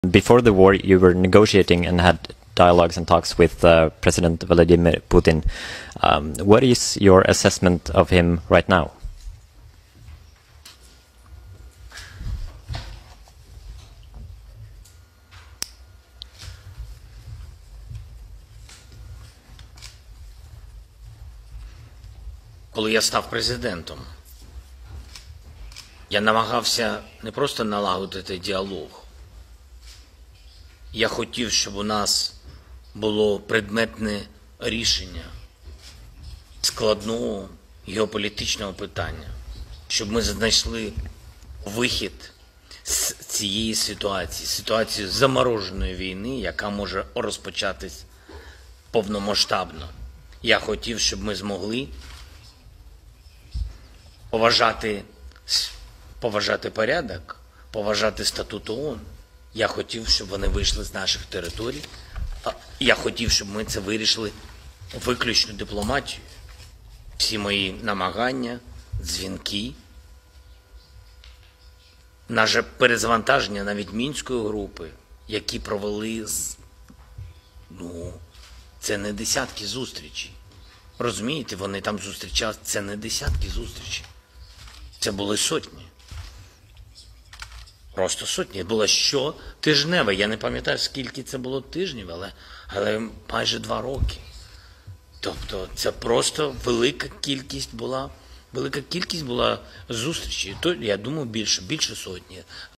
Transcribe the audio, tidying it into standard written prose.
Before the war, you were negotiating and had dialogues and talks with President Vladimir Putin. What is your assessment of him right now? Коли я став президентом, я намагався не просто налагодити діалог. Я хотів, щоб у нас було предметне рішення складного геополітичного питання, щоб ми знайшли вихід з цієї ситуації замороженої війни, яка може розпочатись повномасштабно. Я хотів, щоб ми змогли поважати порядок, поважати статут ООН. Я хотів, щоб вони вийшли з наших територій. Я хотів, щоб ми це вирішили виключно дипломатією. Всі мої намагання, дзвінки, наше перезвантаження навіть Мінської групи, які провели, це не десятки зустрічей. Розумієте, вони там зустрічалися, це не десятки зустрічей. Це були сотні. Просто сотні. Було щотижневе. Я не пам'ятаю, скільки це було тижнів, але майже 2 роки. Тобто це просто велика кількість була зустрічей. То, я думаю, більше сотні.